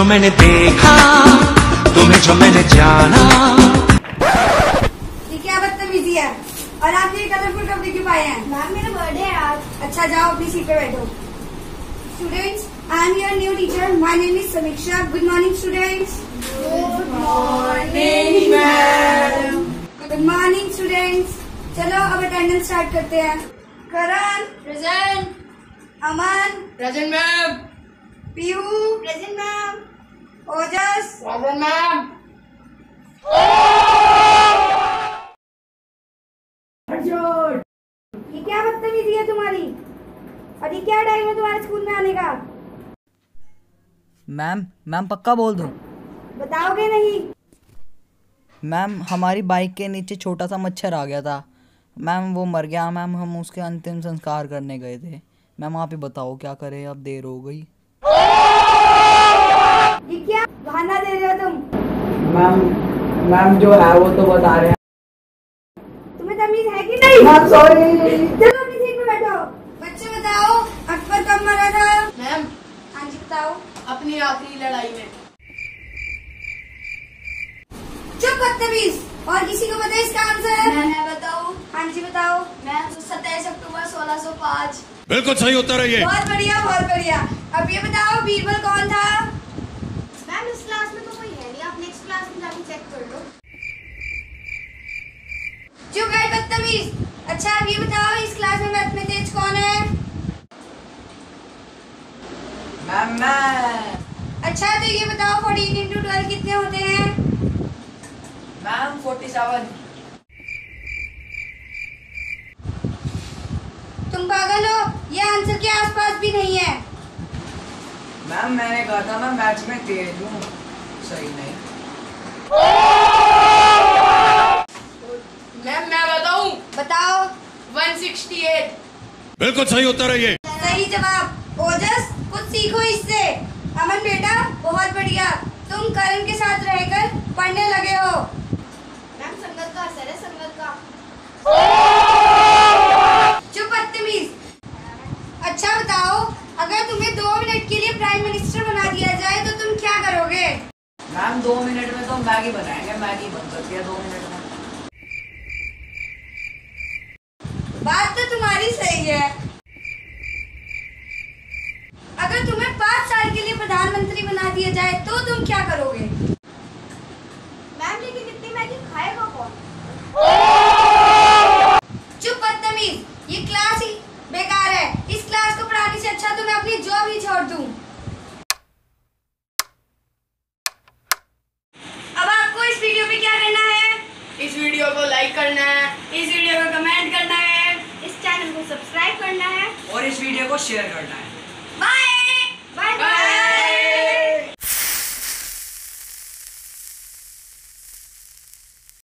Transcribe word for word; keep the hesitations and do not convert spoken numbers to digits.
जो मैंने देखा, तुम्हें जो मैंने जाना। ये क्या बदतमीजी है? और आपने ये कलरफुल कपड़े क्यों पाए हैं? मैम मेरा बर्थडे है आज। अच्छा जाओ अपनी सीट पे बैठो। Students, I am your new teacher, my name is Samiksha. Good morning students. Good morning ma'am. Good morning students. चलो अब अटेंडेंस स्टार्ट करते हैं। Karan present. Aman present ma'am. Pihu present ma'am. Ojas present ma'am. ये क्या बदतमीजी है तुम्हारी? और ये क्या टाइम है तुम्हारे स्कूल में आने का? मैम मैम पक्का बोल दूं? बताओगे नहीं? मैम हमारी बाइक के नीचे छोटा सा मच्छर आ गया था मैम, वो मर गया मैम। हम उसके अंतिम संस्कार करने गए थे मैम। आप ही बताओ क्या करें, अब देर हो गई। ये क्या बहाना दे रहे हो तुम? मैम मैम जो है वो तो बता रहे हैं। तुम्हें तमीज है कि नहीं? Ma'am sorry. चलो अपनी सीट पे बैठो। बच्चे बताओ अकबर कब मरा था? मैम हाँ जी बताओ। अपनी आखिरी लड़ाई में। चुप बदतमीज। और किसी को पता है इसका आंसर? मैं बताऊं? हाँ जी बताओ। मैम सत्ताईस अक्टूबर सोलह सौ पाँच। बिल्कुल सही उत्तर है ये। बहुत बढ़िया बहुत बढ़िया। अब ये बताओ बीरबल कौन था? मैम इस क्लास में तो कोई है नहीं, आप नेक्स्ट क्लास में जाके चेक कर लो। चुप गए बदतमीज। अच्छा अब ये बताओ इस क्लास में मैथ में तेज कौन है? मैम मैं। अच्छा तो ये बताओ फोर्टीन इंटू ट्वेल्व कितने होते हैं? Ma'am forty seven. तुम पागल हो, ये आंसर के आसपास भी नहीं है। मैम मैंने कहा था मैं मैथ्स में तेज हूँ। सही नहीं। मैम मैं बताऊं? बताओ। One sixty eight. बिल्कुल सही उत्तर है ये। सही जवाब। ओजस कुछ सीखो इससे। अमन बेटा बहुत बढ़िया, तुम करण के साथ रहकर पढ़ने लगे हो। मैम संगत का असर है, संगत का। चुप बदतमीज। अच्छा बताओ अगर तुम्हें दो मिनट के लिए प्राइम मिनिस्टर बना दिया जाए तो तुम क्या करोगे? मैम दो मिनट में तो मैगी बनाएंगे। मैगी बन सकती है दो मिनट में। बात तो तुम्हारी सही है। अगर तुम्हें पाँच साल के लिए प्रधानमंत्री बना दिया जाए तो तुम क्या करोगे? मैम लेकिन इतनी मैगी खाएगा कौन? चुप बदतमीज, ये क्लास ही बेकार है। इस क्लास को पढ़ाने से अच्छा तो मैं अपनी जॉब ही छोड़ दूं। अब आपको इस वीडियो पे क्या करना है? इस वीडियो को लाइक करना है, इस वीडियो को कमेंट करना है, इस चैनल को सब्सक्राइब करना है और इस वीडियो को शेयर करना है।